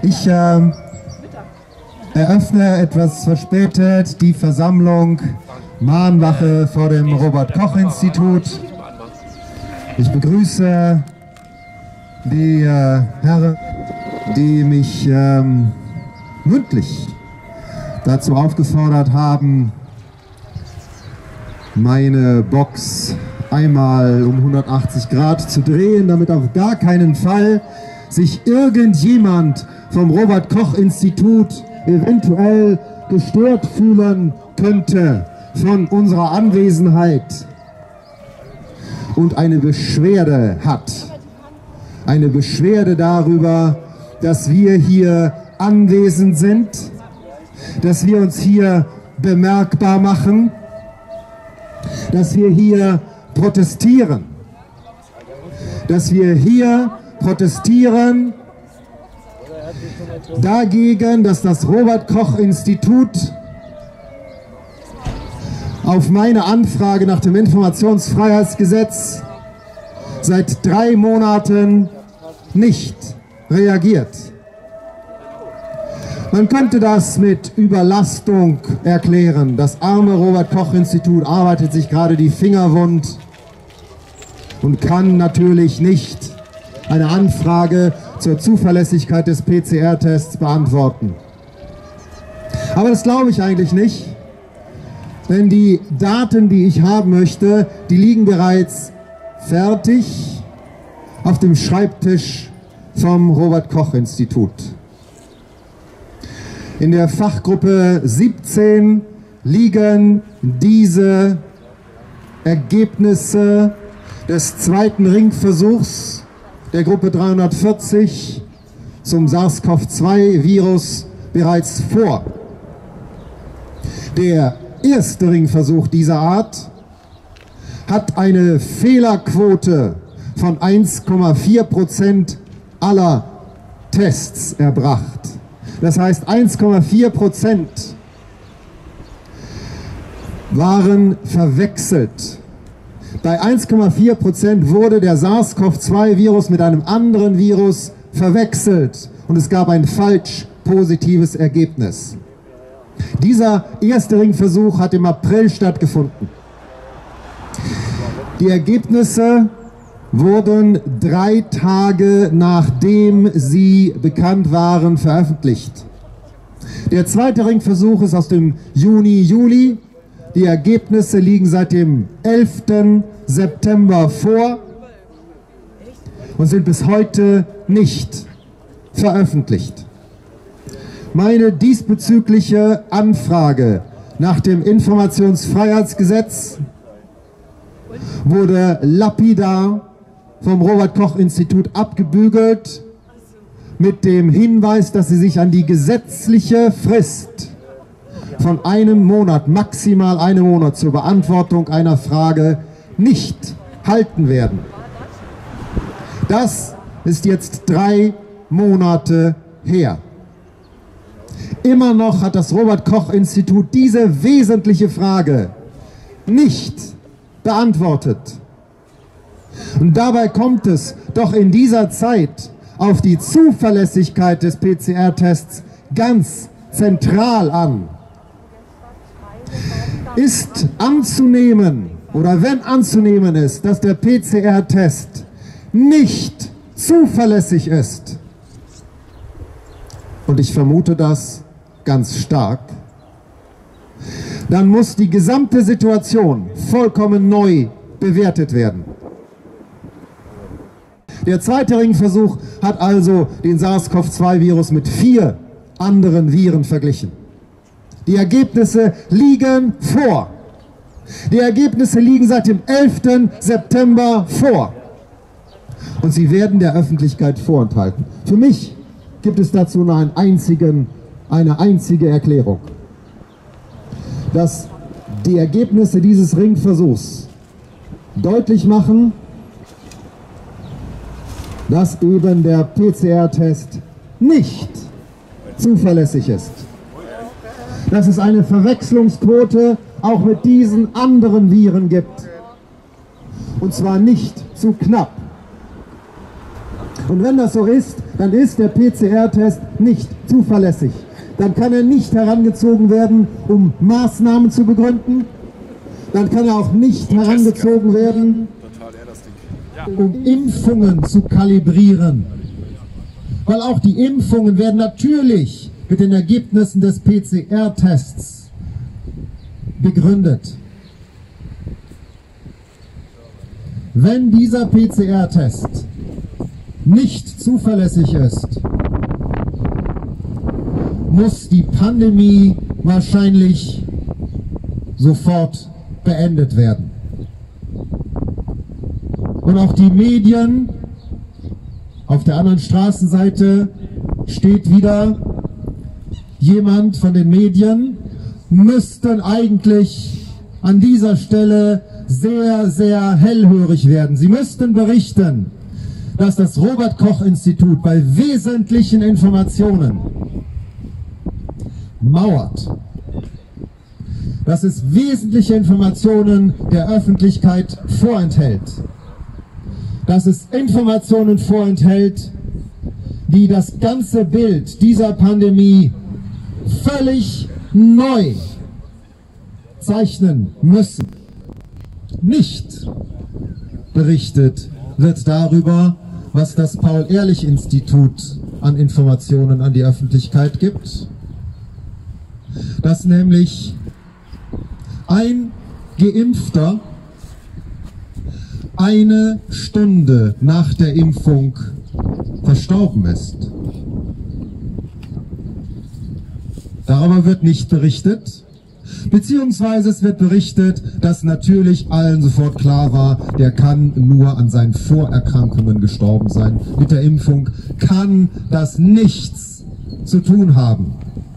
Ich eröffne etwas verspätet die Versammlung Mahnwache vor dem Robert-Koch-Institut. Ich begrüße die Herren, die mich mündlich dazu aufgefordert haben, meine Box einmal um 180 Grad zu drehen, damit auf gar keinen Fall sich irgendjemand vom Robert-Koch-Institut eventuell gestört fühlen könnte von unserer Anwesenheit und eine Beschwerde hat. Eine Beschwerde darüber, dass wir hier anwesend sind, dass wir uns hier bemerkbar machen, dass wir hier protestieren, dass wir hier protestieren dagegen, dass das Robert-Koch-Institut auf meine Anfrage nach dem Informationsfreiheitsgesetz seit 3 Monaten nicht reagiert. Man könnte das mit Überlastung erklären. Das arme Robert-Koch-Institut arbeitet sich gerade die Finger wund und kann natürlich nicht eine Anfrage zur Zuverlässigkeit des PCR-Tests beantworten. Aber das glaube ich eigentlich nicht, denn die Daten, die ich haben möchte, die liegen bereits fertig auf dem Schreibtisch vom Robert-Koch-Institut. In der Fachgruppe 17 liegen diese Ergebnisse des zweiten Ringversuchs der Gruppe 340 zum SARS-CoV-2-Virus bereits vor. Der erste Ringversuch dieser Art hat eine Fehlerquote von 1,4% aller Tests erbracht. Das heißt, 1,4% waren verwechselt. Bei 1,4% wurde der SARS-CoV-2-Virus mit einem anderen Virus verwechselt und es gab ein falsch positives Ergebnis. Dieser erste Ringversuch hat im April stattgefunden. Die Ergebnisse wurden 3 Tage nachdem sie bekannt waren veröffentlicht. Der zweite Ringversuch ist aus dem Juni, Juli. Die Ergebnisse liegen seit dem 11. September vor und sind bis heute nicht veröffentlicht. Meine diesbezügliche Anfrage nach dem Informationsfreiheitsgesetz wurde lapidar vom Robert-Koch-Institut abgebügelt mit dem Hinweis, dass sie sich an die gesetzliche Frist von 1 Monat, maximal 1 Monat zur Beantwortung einer Frage nicht halten werden. Das ist jetzt 3 Monate her. Immer noch hat das Robert-Koch-Institut diese wesentliche Frage nicht beantwortet. Und dabei kommt es doch in dieser Zeit auf die Zuverlässigkeit des PCR-Tests ganz zentral an. Ist anzunehmen, oder wenn anzunehmen ist, dass der PCR-Test nicht zuverlässig ist, und ich vermute das ganz stark, dann muss die gesamte Situation vollkommen neu bewertet werden. Der zweite Ringversuch hat also den SARS-CoV-2-Virus mit 4 anderen Viren verglichen. Die Ergebnisse liegen vor. Die Ergebnisse liegen seit dem 11. September vor. Und sie werden der Öffentlichkeit vorenthalten. Für mich gibt es dazu nur eine einzige Erklärung. Dass die Ergebnisse dieses Ringversuchs deutlich machen, dass eben der PCR-Test nicht zuverlässig ist. Dass es eine Verwechslungsquote auch mit diesen anderen Viren gibt. Und zwar nicht zu knapp. Und wenn das so ist, dann ist der PCR-Test nicht zuverlässig. Dann kann er nicht herangezogen werden, um Maßnahmen zu begründen. Dann kann er auch nicht herangezogen werden, um Impfungen zu kalibrieren. Weil auch die Impfungen werden natürlich mit den Ergebnissen des PCR-Tests begründet. Wenn dieser PCR-Test nicht zuverlässig ist, muss die Pandemie wahrscheinlich sofort beendet werden. Und auch die Medien, auf der anderen Straßenseite steht wieder jemand von den Medien, müssten eigentlich an dieser Stelle sehr, sehr hellhörig werden. Sie müssten berichten, dass das Robert-Koch-Institut bei wesentlichen Informationen mauert, dass es wesentliche Informationen der Öffentlichkeit vorenthält, dass es Informationen vorenthält, die das ganze Bild dieser Pandemie völlig neu zeichnen müssen. Nicht berichtet wird darüber, was das Paul-Ehrlich-Institut an Informationen an die Öffentlichkeit gibt, dass nämlich ein Geimpfter eine Stunde nach der Impfung verstorben ist. Darüber wird nicht berichtet, beziehungsweise es wird berichtet, dass natürlich allen sofort klar war, der kann nur an seinen Vorerkrankungen gestorben sein. Mit der Impfung kann das nichts zu tun haben.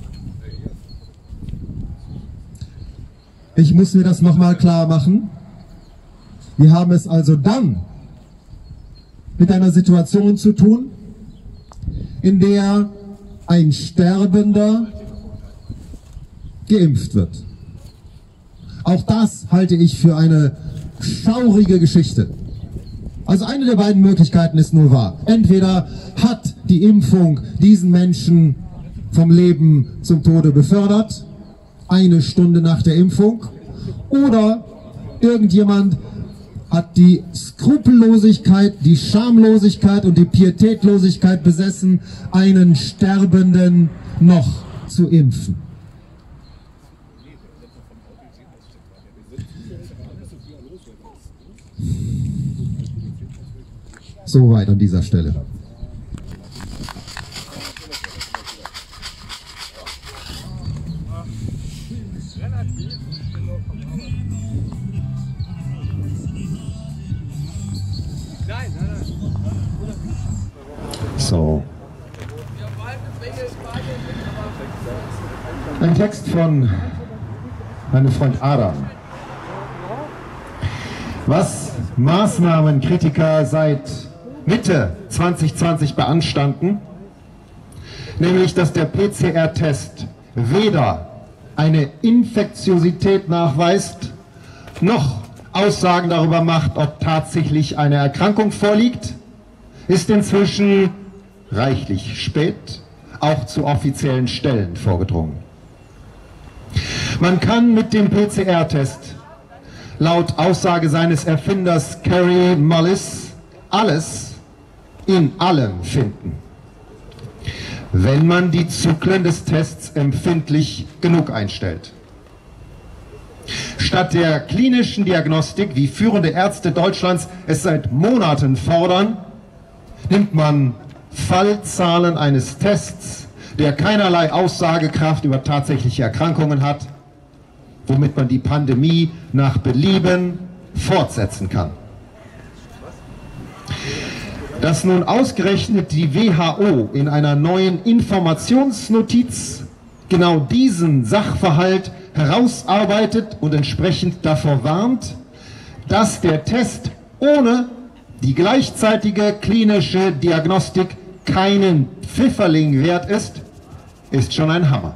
Ich muss mir das nochmal klar machen. Wir haben es also dann mit einer Situation zu tun, in der ein Sterbender geimpft wird. Auch das halte ich für eine schaurige Geschichte. Also eine der beiden Möglichkeiten ist nur wahr. Entweder hat die Impfung diesen Menschen vom Leben zum Tode befördert, eine Stunde nach der Impfung, oder irgendjemand hat die Skrupellosigkeit, die Schamlosigkeit und die Pietätlosigkeit besessen, einen Sterbenden noch zu impfen. Soweit an dieser Stelle. So. Ein Text von meinem Freund Adam. Was Maßnahmenkritiker seit Mitte 2020 beanstanden, nämlich dass der PCR-Test weder eine Infektiosität nachweist, noch Aussagen darüber macht, ob tatsächlich eine Erkrankung vorliegt, ist inzwischen reichlich spät auch zu offiziellen Stellen vorgedrungen. Man kann mit dem PCR-Test laut Aussage seines Erfinders Kary Mullis alles in allem finden, wenn man die Zyklen des Tests empfindlich genug einstellt. Statt der klinischen Diagnostik, wie führende Ärzte Deutschlands es seit Monaten fordern, nimmt man Fallzahlen eines Tests, der keinerlei Aussagekraft über tatsächliche Erkrankungen hat, womit man die Pandemie nach Belieben fortsetzen kann. Dass nun ausgerechnet die WHO in einer neuen Informationsnotiz genau diesen Sachverhalt herausarbeitet und entsprechend davor warnt, dass der Test ohne die gleichzeitige klinische Diagnostik keinen Pfifferling wert ist, ist schon ein Hammer.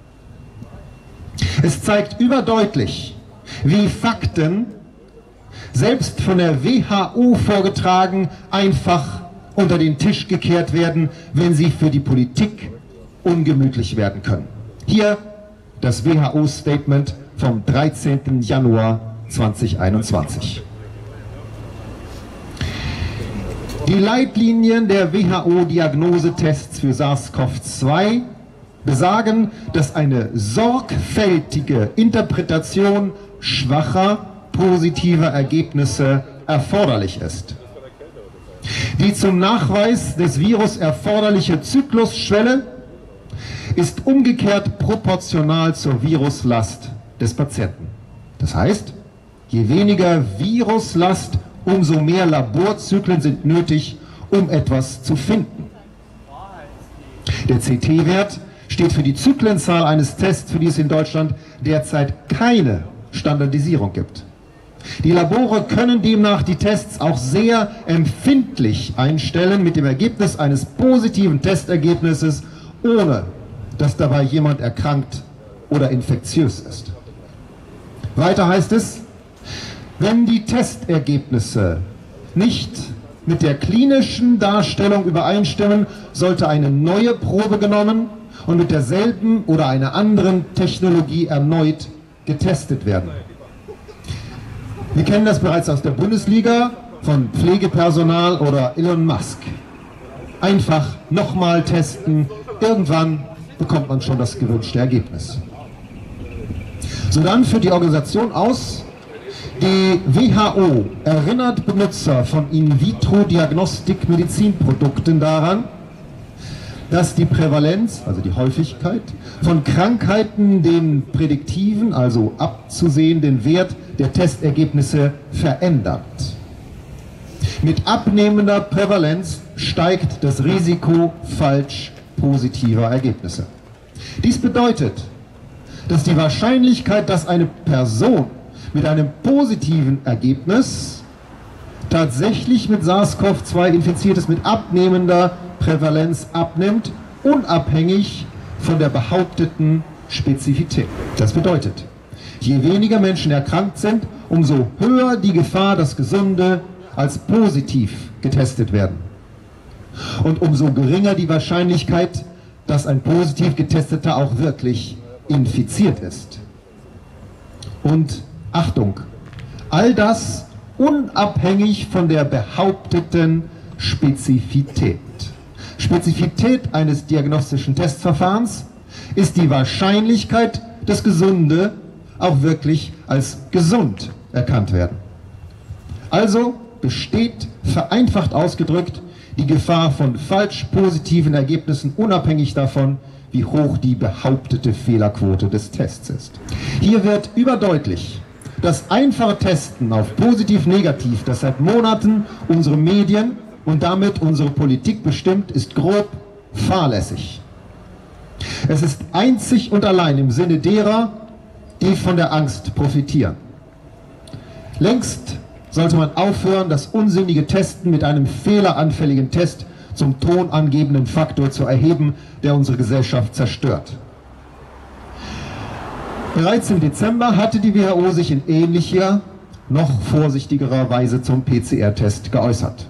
Es zeigt überdeutlich, wie Fakten, selbst von der WHO vorgetragen, einfach unter den Tisch gekehrt werden, wenn sie für die Politik ungemütlich werden können. Hier das WHO-Statement vom 13. Januar 2021. Die Leitlinien der WHO-Diagnosetests für SARS-CoV-2 besagen, dass eine sorgfältige Interpretation schwacher positiver Ergebnisse erforderlich ist. Die zum Nachweis des Virus erforderliche Zyklusschwelle ist umgekehrt proportional zur Viruslast des Patienten. Das heißt, je weniger Viruslast, umso mehr Laborzyklen sind nötig, um etwas zu finden. Der CT-Wert steht für die Zyklenzahl eines Tests, für die es in Deutschland derzeit keine Standardisierung gibt. Die Labore können demnach die Tests auch sehr empfindlich einstellen mit dem Ergebnis eines positiven Testergebnisses, ohne dass dabei jemand erkrankt oder infektiös ist. Weiter heißt es, wenn die Testergebnisse nicht mit der klinischen Darstellung übereinstimmen, sollte eine neue Probe genommen und mit derselben oder einer anderen Technologie erneut getestet werden. Wir kennen das bereits aus der Bundesliga von Pflegepersonal oder Elon Musk. Einfach nochmal testen, irgendwann bekommt man schon das gewünschte Ergebnis. Sodann führt die Organisation aus, die WHO erinnert Benutzer von In-vitro-Diagnostik-Medizinprodukten daran, dass die Prävalenz, also die Häufigkeit, von Krankheiten den prädiktiven, also abzusehenden Wert der Testergebnisse verändert. Mit abnehmender Prävalenz steigt das Risiko falsch positiver Ergebnisse. Dies bedeutet, dass die Wahrscheinlichkeit, dass eine Person mit einem positiven Ergebnis tatsächlich mit SARS-CoV-2 infiziert ist, mit abnehmender Prävalenz abnimmt, unabhängig von der behaupteten Spezifität. Das bedeutet, je weniger Menschen erkrankt sind, umso höher die Gefahr, dass Gesunde als positiv getestet werden. Und umso geringer die Wahrscheinlichkeit, dass ein positiv Getesteter auch wirklich infiziert ist. Und Achtung, all das unabhängig von der behaupteten Spezifität. Spezifität eines diagnostischen Testverfahrens ist die Wahrscheinlichkeit, dass Gesunde auch wirklich als gesund erkannt werden. Also besteht, vereinfacht ausgedrückt, die Gefahr von falsch positiven Ergebnissen unabhängig davon, wie hoch die behauptete Fehlerquote des Tests ist. Hier wird überdeutlich, das einfache Testen auf positiv-negativ, das seit Monaten unsere Medien und damit unsere Politik bestimmt, ist grob fahrlässig. Es ist einzig und allein im Sinne derer, die von der Angst profitieren. Längst sollte man aufhören, das unsinnige Testen mit einem fehleranfälligen Test zum tonangebenden Faktor zu erheben, der unsere Gesellschaft zerstört. Bereits im Dezember hatte die WHO sich in ähnlicher, noch vorsichtigerer Weise zum PCR-Test geäußert.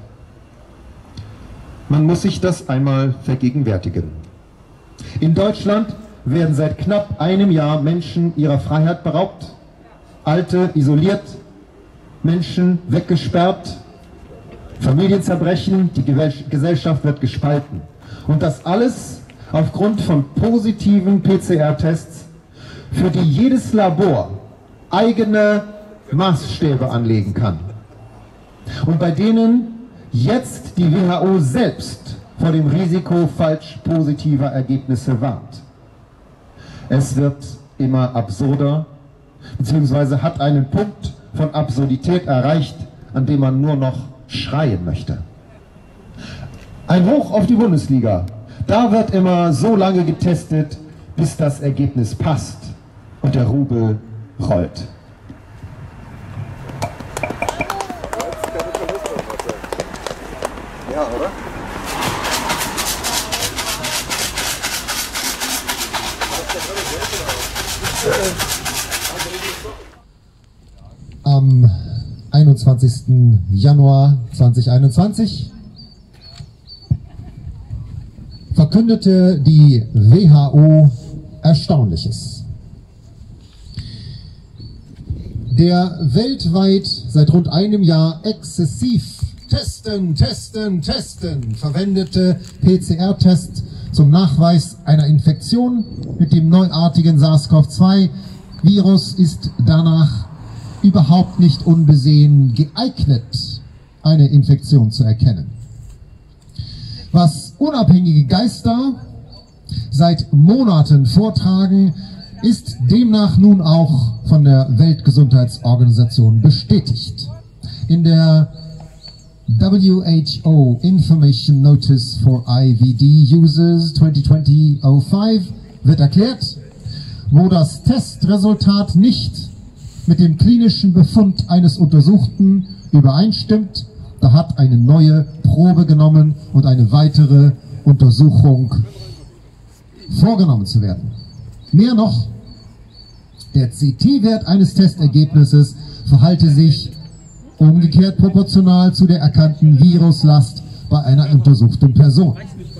Man muss sich das einmal vergegenwärtigen. In Deutschland werden seit knapp einem Jahr Menschen ihrer Freiheit beraubt, Alte isoliert, Menschen weggesperrt, Familien zerbrechen, die Gesellschaft wird gespalten. Und das alles aufgrund von positiven PCR-Tests, für die jedes Labor eigene Maßstäbe anlegen kann. Und bei denen jetzt die WHO selbst vor dem Risiko falsch positiver Ergebnisse warnt. Es wird immer absurder, beziehungsweise hat einen Punkt von Absurdität erreicht, an dem man nur noch schreien möchte. Ein Hoch auf die Bundesliga. Da wird immer so lange getestet, bis das Ergebnis passt und der Rubel rollt. Ja, oder? Am 21. Januar 2021 verkündete die WHO Erstaunliches. Der weltweit seit rund einem Jahr exzessiv testen verwendete PCR-Test zum Nachweis einer Infektion mit dem neuartigen SARS-CoV-2-Virus ist danach überhaupt nicht unbesehen geeignet, eine Infektion zu erkennen. Was unabhängige Geister seit Monaten vortragen, ist demnach nun auch von der Weltgesundheitsorganisation bestätigt. In der WHO Information Notice for IVD Users 2020-05 wird erklärt, wo das Testresultat nicht mit dem klinischen Befund eines Untersuchten übereinstimmt, da hat eine neue Probe genommen und eine weitere Untersuchung vorgenommen zu werden. Mehr noch, der CT-Wert eines Testergebnisses verhalte sich umgekehrt proportional zu der erkannten Viruslast bei einer untersuchten Person.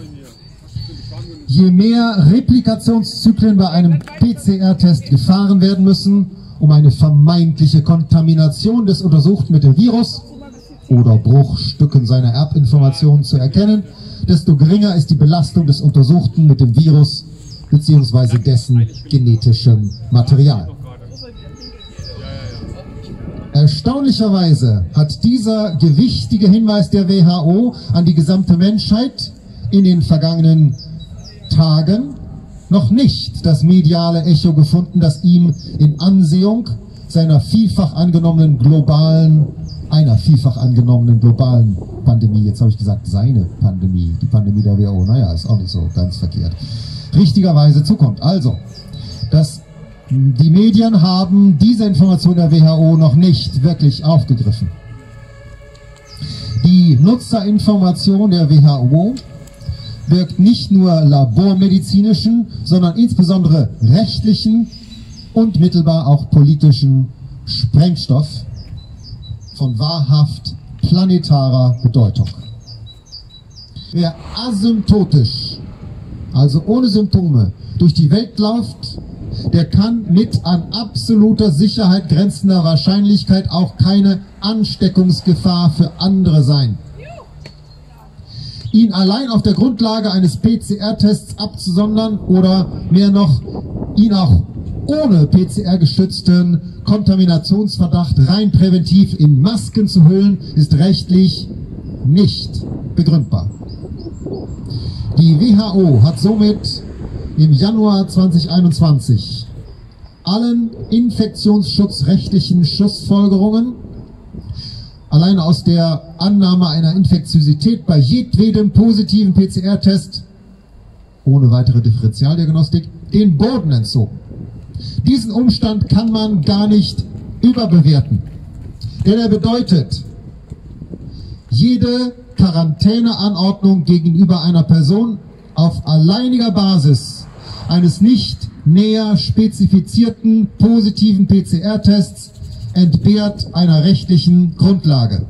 Je mehr Replikationszyklen bei einem PCR-Test gefahren werden müssen, um eine vermeintliche Kontamination des Untersuchten mit dem Virus oder Bruchstücken seiner Erbinformationen zu erkennen, desto geringer ist die Belastung des Untersuchten mit dem Virus bzw. dessen genetischem Material. Erstaunlicherweise hat dieser gewichtige Hinweis der WHO an die gesamte Menschheit in den vergangenen Tagen noch nicht das mediale Echo gefunden, das ihm in Ansehung einer vielfach angenommenen globalen Pandemie, jetzt habe ich gesagt seine Pandemie, die Pandemie der WHO, naja, ist auch nicht so ganz verkehrt, richtigerweise zukommt. Also, die Medien haben diese Information der WHO noch nicht wirklich aufgegriffen. Die Nutzerinformation der WHO birgt nicht nur labormedizinischen, sondern insbesondere rechtlichen und mittelbar auch politischen Sprengstoff von wahrhaft planetarer Bedeutung. Wer asymptotisch, also ohne Symptome, durch die Welt läuft, der kann mit an absoluter Sicherheit grenzender Wahrscheinlichkeit auch keine Ansteckungsgefahr für andere sein. Ihn allein auf der Grundlage eines PCR-Tests abzusondern oder mehr noch, ihn auch ohne PCR-geschützten Kontaminationsverdacht rein präventiv in Masken zu hüllen, ist rechtlich nicht begründbar. Die WHO hat somit im Januar 2021 allen infektionsschutzrechtlichen Schlussfolgerungen alleine aus der Annahme einer Infektiosität bei jedwedem positiven PCR-Test ohne weitere Differentialdiagnostik den Boden entzogen. Diesen Umstand kann man gar nicht überbewerten, denn er bedeutet, jede Quarantäneanordnung gegenüber einer Person auf alleiniger Basis eines nicht näher spezifizierten positiven PCR-Tests entbehrt einer rechtlichen Grundlage.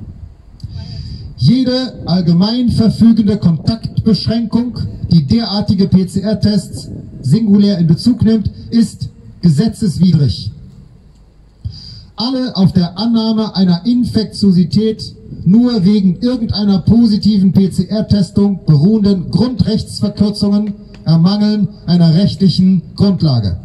Jede allgemein verfügende Kontaktbeschränkung, die derartige PCR-Tests singulär in Bezug nimmt, ist gesetzeswidrig. Alle auf der Annahme einer Infektiosität nur wegen irgendeiner positiven PCR-Testung beruhenden Grundrechtsverkürzungen ermangeln einer rechtlichen Grundlage.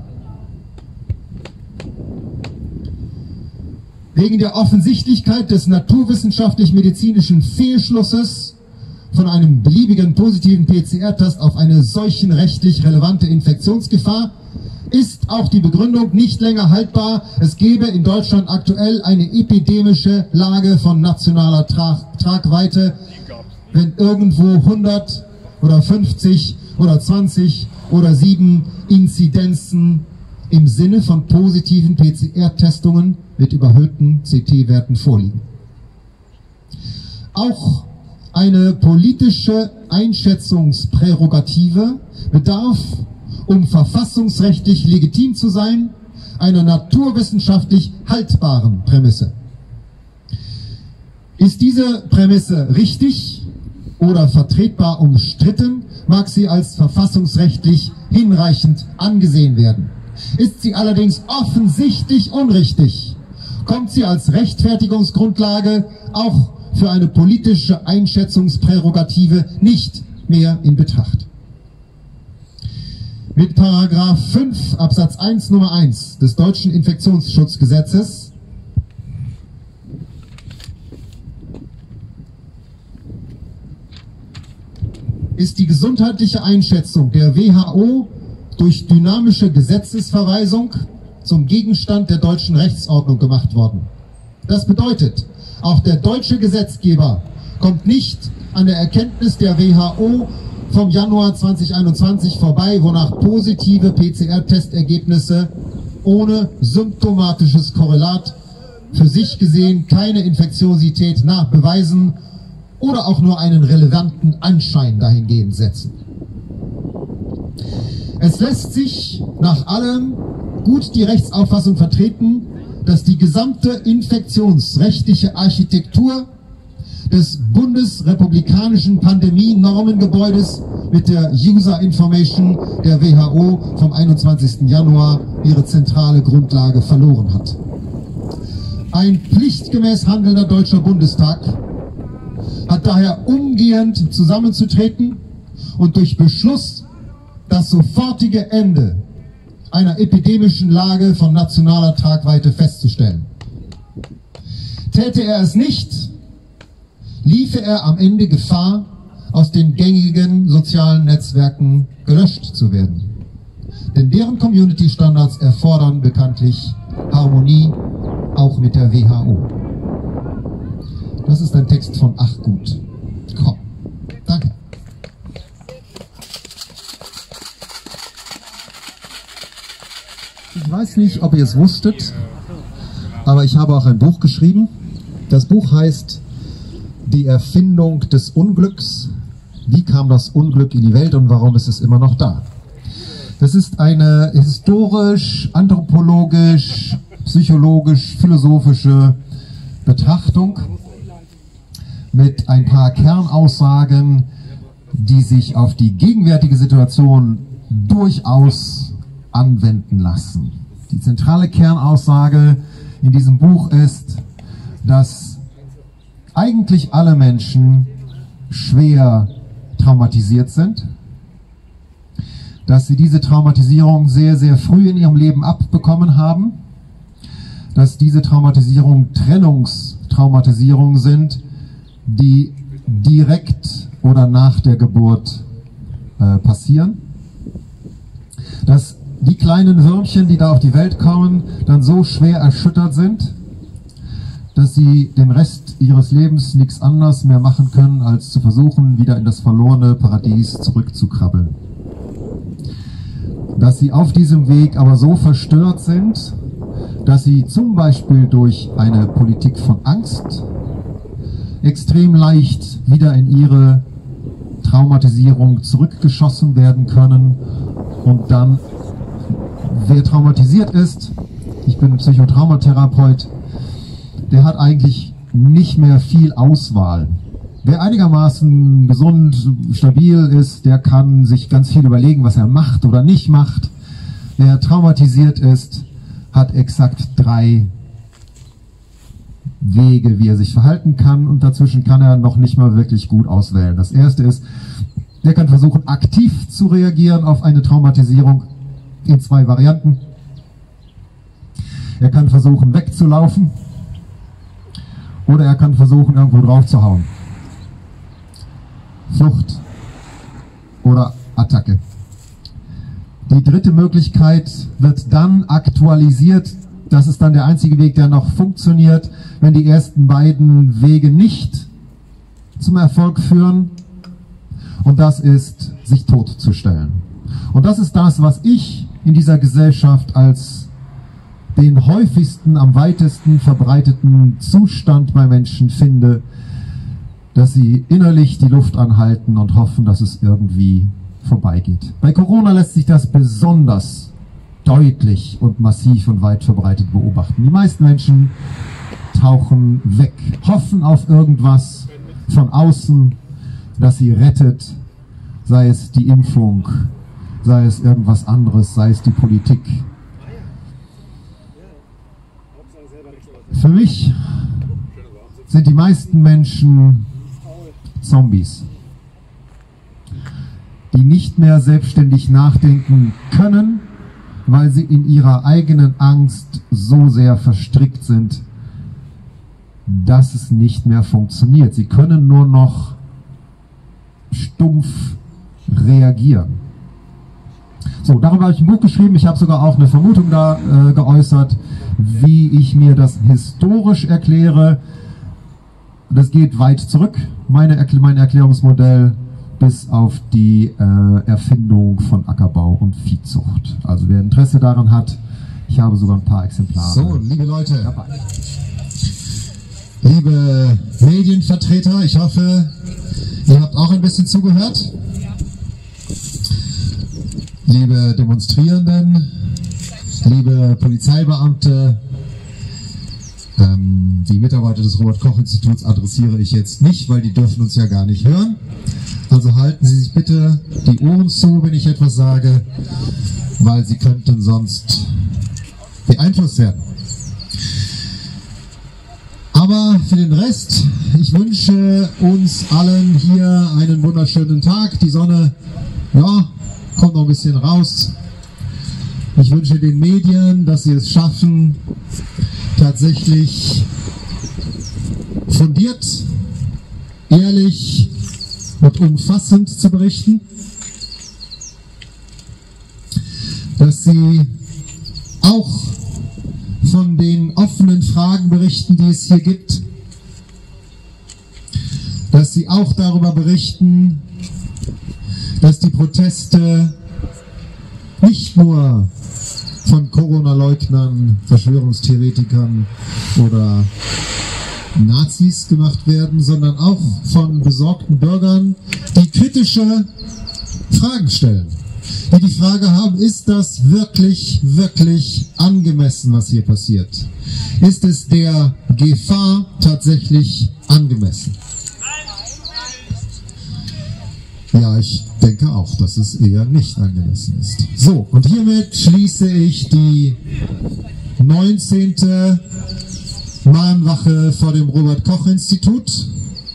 Wegen der Offensichtlichkeit des naturwissenschaftlich-medizinischen Fehlschlusses von einem beliebigen positiven PCR-Test auf eine solchen rechtlich relevante Infektionsgefahr ist auch die Begründung nicht länger haltbar, es gebe in Deutschland aktuell eine epidemische Lage von nationaler Tragweite, wenn irgendwo 100 oder 50 oder 20 oder 7 Inzidenzen im Sinne von positiven PCR-Testungen mit überhöhten CT-Werten vorliegen. Auch eine politische Einschätzungsprärogative bedarf, um verfassungsrechtlich legitim zu sein, einer naturwissenschaftlich haltbaren Prämisse. Ist diese Prämisse richtig oder vertretbar umstritten, mag sie als verfassungsrechtlich hinreichend angesehen werden. Ist sie allerdings offensichtlich unrichtig, kommt sie als Rechtfertigungsgrundlage auch für eine politische Einschätzungsprärogative nicht mehr in Betracht. Mit Paragraph 5 Absatz 1 Nummer 1 des deutschen Infektionsschutzgesetzes ist die gesundheitliche Einschätzung der WHO durch dynamische Gesetzesverweisung zum Gegenstand der deutschen Rechtsordnung gemacht worden. Das bedeutet, auch der deutsche Gesetzgeber kommt nicht an der Erkenntnis der WHO vom Januar 2021 vorbei, wonach positive PCR-Testergebnisse ohne symptomatisches Korrelat für sich gesehen keine Infektiosität nachbeweisen oder auch nur einen relevanten Anschein dahingehend setzen. Es lässt sich nach allem gut die Rechtsauffassung vertreten, dass die gesamte infektionsrechtliche Architektur des bundesrepublikanischen Pandemie-Normengebäudes mit der User Information der WHO vom 21. Januar ihre zentrale Grundlage verloren hat. Ein pflichtgemäß handelnder Deutscher Bundestag hat daher umgehend zusammenzutreten und durch Beschluss das sofortige Ende einer epidemischen Lage von nationaler Tragweite festzustellen. Täte er es nicht, liefe er am Ende Gefahr, aus den gängigen sozialen Netzwerken gelöscht zu werden. Denn deren Community-Standards erfordern bekanntlich Harmonie auch mit der WHO. Das ist ein Text von Ach gut. Komm. Danke. Ich weiß nicht, ob ihr es wusstet, aber ich habe auch ein Buch geschrieben. Das Buch heißt Die Erfindung des Unglücks. Wie kam das Unglück in die Welt und warum ist es immer noch da? Das ist eine historisch, anthropologisch, psychologisch, philosophische Betrachtung mit ein paar Kernaussagen, die sich auf die gegenwärtige Situation durchaus anwenden lassen. Die zentrale Kernaussage in diesem Buch ist, dass eigentlich alle Menschen schwer traumatisiert sind, dass sie diese Traumatisierung sehr, sehr früh in ihrem Leben abbekommen haben, dass diese Traumatisierungen Trennungstraumatisierungen sind, die direkt oder nach der Geburt passieren, dass die kleinen Würmchen, die da auf die Welt kommen, dann so schwer erschüttert sind, dass sie den Rest ihres Lebens nichts anderes mehr machen können, als zu versuchen, wieder in das verlorene Paradies zurückzukrabbeln. Dass sie auf diesem Weg aber so verstört sind, dass sie zum Beispiel durch eine Politik von Angst extrem leicht wieder in ihre Traumatisierung zurückgeschossen werden können und dann, wer traumatisiert ist, ich bin Psychotraumatherapeut, der hat eigentlich nicht mehr viel Auswahl. Wer einigermaßen gesund, stabil ist, der kann sich ganz viel überlegen, was er macht oder nicht macht. Wer traumatisiert ist, hat exakt 3 Wege, wie er sich verhalten kann, und dazwischen kann er noch nicht mal wirklich gut auswählen. Das erste ist, der kann versuchen, aktiv zu reagieren auf eine Traumatisierung in 2 Varianten. Er kann versuchen, wegzulaufen, oder er kann versuchen, irgendwo drauf zu hauen. Flucht oder Attacke. Die dritte Möglichkeit wird dann aktualisiert. Das ist dann der einzige Weg, der noch funktioniert, wenn die ersten beiden Wege nicht zum Erfolg führen. Und das ist, sich totzustellen. Und das ist das, was ich in dieser Gesellschaft als den häufigsten, am weitesten verbreiteten Zustand bei Menschen finde, dass sie innerlich die Luft anhalten und hoffen, dass es irgendwie vorbeigeht. Bei Corona lässt sich das besonders deutlich und massiv und weit verbreitet beobachten. Die meisten Menschen tauchen weg, hoffen auf irgendwas von außen, das sie rettet, sei es die Impfung, sei es irgendwas anderes, sei es die Politik. Für mich sind die meisten Menschen Zombies, die nicht mehr selbstständig nachdenken können, weil sie in ihrer eigenen Angst so sehr verstrickt sind, dass es nicht mehr funktioniert. Sie können nur noch stumpf reagieren. So, darüber habe ich ein Buch geschrieben. Ich habe sogar auch eine Vermutung da geäußert, wie ich mir das historisch erkläre. Das geht weit zurück, mein Erklärungsmodell, bis auf die Erfindung von Ackerbau und Viehzucht. Also wer Interesse daran hat, ich habe sogar ein paar Exemplare. So, liebe Leute, liebe Medienvertreter, ich hoffe, ihr habt auch ein bisschen zugehört. Liebe Demonstrierenden, liebe Polizeibeamte, die Mitarbeiter des Robert-Koch-Instituts adressiere ich jetzt nicht, weil die dürfen uns ja gar nicht hören. Also halten Sie sich bitte die Ohren zu, wenn ich etwas sage, weil Sie könnten sonst beeinflusst werden. Aber für den Rest, ich wünsche uns allen hier einen wunderschönen Tag. Die Sonne, ja, kommt noch ein bisschen raus. Ich wünsche den Medien, dass sie es schaffen, tatsächlich fundiert, ehrlich und umfassend zu berichten, dass sie auch von den offenen Fragen berichten, die es hier gibt, dass sie auch darüber berichten, dass die Proteste nicht nur von Corona-Leugnern, Verschwörungstheoretikern oder Nazis gemacht werden, sondern auch von besorgten Bürgern, die kritische Fragen stellen. Die die Frage haben, ist das wirklich angemessen, was hier passiert? Ist es der Gefahr tatsächlich angemessen? Ja, ich denke auch, dass es eher nicht angemessen ist. So, und hiermit schließe ich die 19. Mahnwache vor dem Robert-Koch-Institut.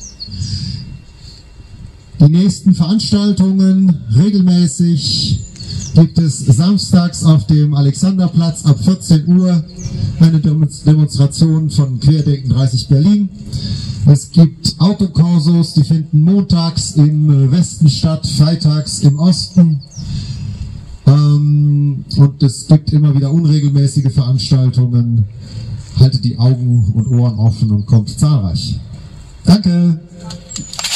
Die nächsten Veranstaltungen regelmäßig gibt es samstags auf dem Alexanderplatz ab 14 Uhr eine Demonstration von Querdenken 30 Berlin. Es gibt Autokorsos, die finden montags im Westen statt, freitags im Osten. Und es gibt immer wieder unregelmäßige Veranstaltungen. Haltet die Augen und Ohren offen und kommt zahlreich. Danke!